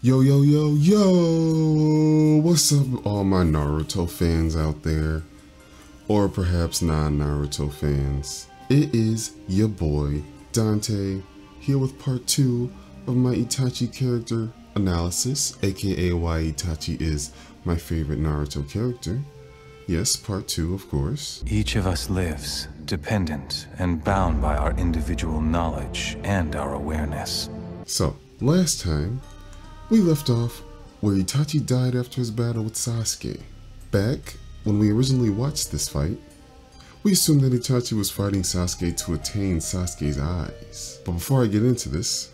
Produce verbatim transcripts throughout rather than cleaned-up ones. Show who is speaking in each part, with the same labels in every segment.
Speaker 1: Yo, yo, yo, yo! What's up, all my Naruto fans out there? Or perhaps non-Naruto fans. It is your boy, Dante, here with part two of my Itachi character analysis, aka why Itachi is my favorite Naruto character. Yes, part two, of course.
Speaker 2: Each of us lives, dependent and bound by our individual knowledge and our awareness.
Speaker 1: So, last time, we left off where Itachi died after his battle with Sasuke. Back when we originally watched this fight, we assumed that Itachi was fighting Sasuke to attain Sasuke's eyes. But before I get into this,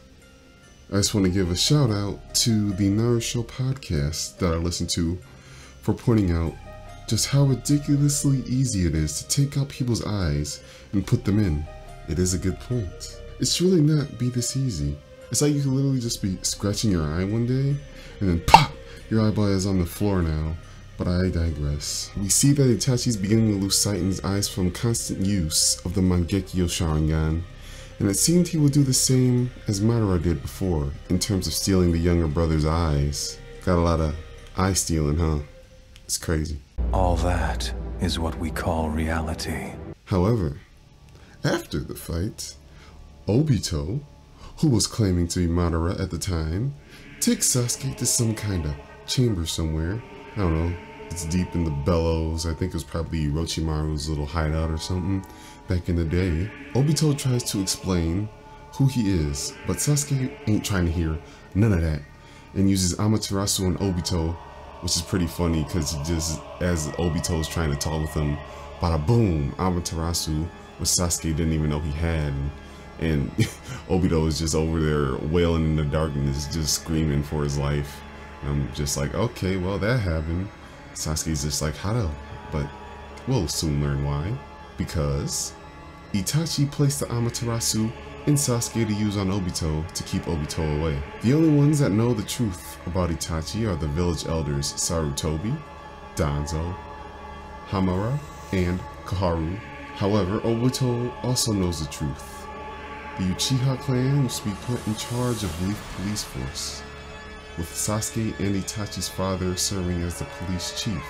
Speaker 1: I just want to give a shout out to the Naruto podcast that I listen to for pointing out just how ridiculously easy it is to take out people's eyes and put them in. It is a good point. It should really not be this easy. It's like you could literally just be scratching your eye one day, and then pop! Your eyeball is on the floor now. But I digress. We see that Itachi is beginning to lose sight in his eyes from constant use of the Mangekyo Sharingan, and it seemed he would do the same as Madara did before, in terms of stealing the younger brother's eyes. Got a lot of eye stealing, huh? It's crazy.
Speaker 2: All that is what we call reality.
Speaker 1: However, after the fight, Obito, who was claiming to be Madara at the time, takes Sasuke to some kind of chamber somewhere. I don't know, it's deep in the bellows. I think it was probably Orochimaru's little hideout or something back in the day. Obito tries to explain who he is, but Sasuke ain't trying to hear none of that and uses Amaterasu on Obito, which is pretty funny because just as Obito is trying to talk with him, bada boom, Amaterasu, which Sasuke didn't even know he had. And Obito is just over there wailing in the darkness, just screaming for his life. And I'm just like, okay, well, that happened. Sasuke's just like, how? But we'll soon learn why. Because Itachi placed the Amaterasu in Sasuke to use on Obito to keep Obito away. The only ones that know the truth about Itachi are the village elders Sarutobi, Danzo, Hamura, and Koharu. However, Obito also knows the truth. The Uchiha clan used to be put in charge of Leaf Police Force, with Sasuke and Itachi's father serving as the police chief.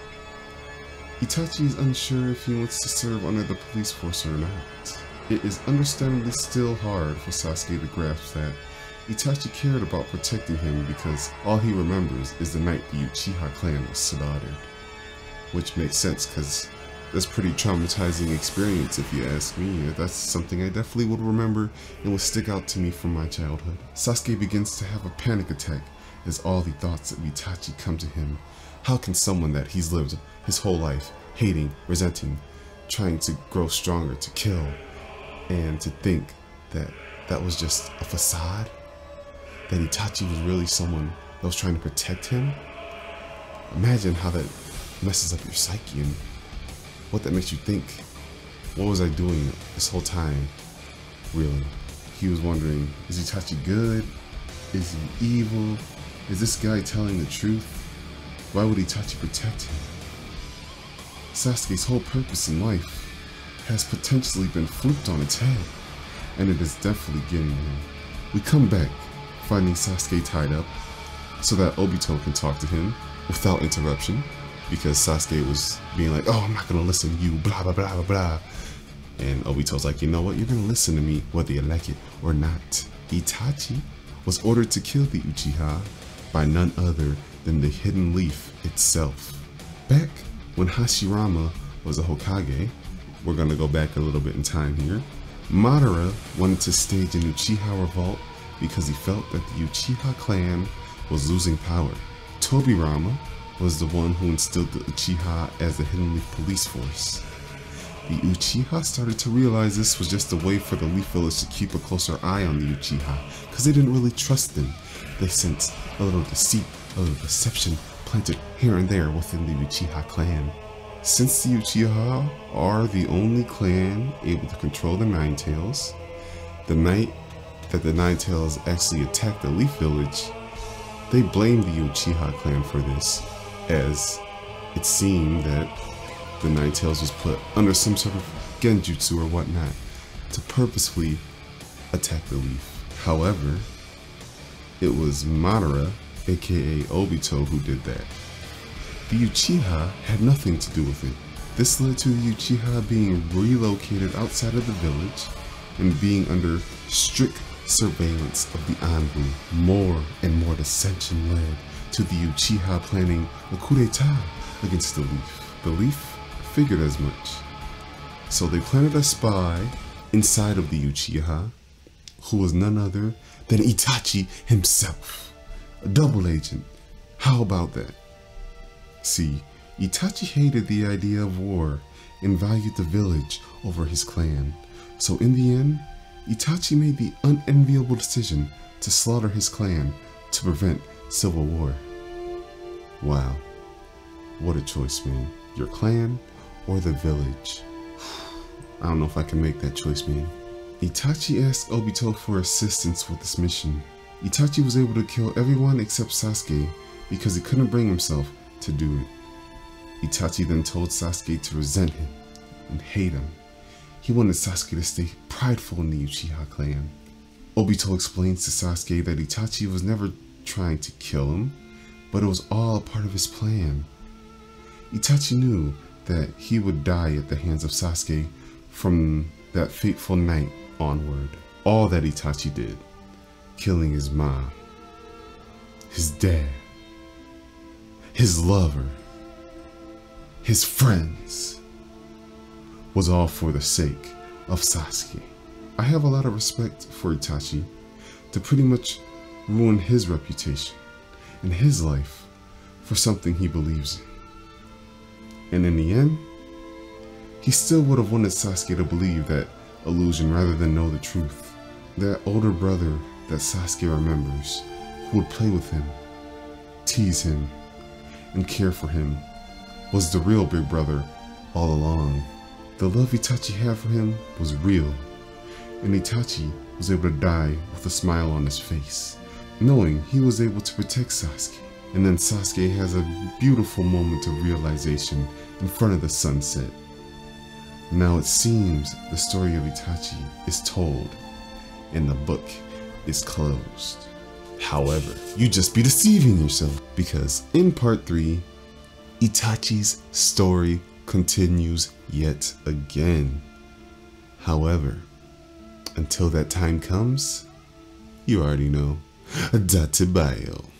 Speaker 1: Itachi is unsure if he wants to serve under the police force or not. It is understandably still hard for Sasuke to grasp that Itachi cared about protecting him because all he remembers is the night the Uchiha clan was slaughtered. Which makes sense because that's a pretty traumatizing experience if you ask me. That's something I definitely would remember and would stick out to me from my childhood. Sasuke begins to have a panic attack as all the thoughts of Itachi come to him. How can someone that he's lived his whole life hating, resenting, trying to grow stronger, to kill, and to think that that was just a facade? That Itachi was really someone that was trying to protect him? Imagine how that messes up your psyche and what that makes you think. What was I doing this whole time? Really? He was wondering, is Itachi good? Is he evil? Is this guy telling the truth? Why would Itachi protect him? Sasuke's whole purpose in life has potentially been flipped on its head, and it is definitely getting him. We come back, finding Sasuke tied up, so that Obito can talk to him without interruption, because Sasuke was being like, oh, I'm not gonna listen to you, blah, blah, blah, blah, blah. And Obito's like, you know what, you're gonna listen to me whether you like it or not. Itachi was ordered to kill the Uchiha by none other than the Hidden Leaf itself. Back when Hashirama was a Hokage, we're gonna go back a little bit in time here, Madara wanted to stage an Uchiha revolt because he felt that the Uchiha clan was losing power. Tobirama was the one who instilled the Uchiha as the Hidden Leaf police force. The Uchiha started to realize this was just a way for the Leaf Village to keep a closer eye on the Uchiha, because they didn't really trust them. They sensed a little deceit, a little deception planted here and there within the Uchiha clan. Since the Uchiha are the only clan able to control the Nine Tails, the night that the Nine Tails actually attacked the Leaf Village, they blamed the Uchiha clan for this, as it seemed that the Nine Tails was put under some sort of genjutsu or whatnot to purposefully attack the Leaf. However, it was Madara aka Obito, who did that. The Uchiha had nothing to do with it. This led to the Uchiha being relocated outside of the village and being under strict surveillance of the Anbu. More and more dissension led to the Uchiha planning a coup d'etat against the Leaf. The Leaf figured as much. So they planted a spy inside of the Uchiha, who was none other than Itachi himself. A double agent. How about that? See, Itachi hated the idea of war and valued the village over his clan. So in the end, Itachi made the unenviable decision to slaughter his clan to prevent civil war. Wow, what a choice, man. Your clan or the village? I don't know if I can make that choice, man. Itachi asked Obito for assistance with this mission. Itachi was able to kill everyone except Sasuke because he couldn't bring himself to do it. Itachi then told Sasuke to resent him and hate him. He wanted Sasuke to stay prideful in the Uchiha clan. Obito explains to Sasuke that Itachi was never trying to kill him, but it was all a part of his plan. Itachi knew that he would die at the hands of Sasuke from that fateful night onward. All that Itachi did, killing his mom, his dad, his lover, his friends, was all for the sake of Sasuke. I have a lot of respect for Itachi to pretty much ruin his reputation and his life for something he believes in. And in the end, he still would have wanted Sasuke to believe that illusion rather than know the truth. That older brother that Sasuke remembers, who would play with him, tease him, and care for him, was the real big brother all along. The love Itachi had for him was real, and Itachi was able to die with a smile on his face, knowing he was able to protect Sasuke. And then Sasuke has a beautiful moment of realization in front of the sunset. Now it seems the story of Itachi is told, and the book is closed. However, you just be deceiving yourself, because in part three, Itachi's story continues yet again. However, until that time comes, you already know. Date bio.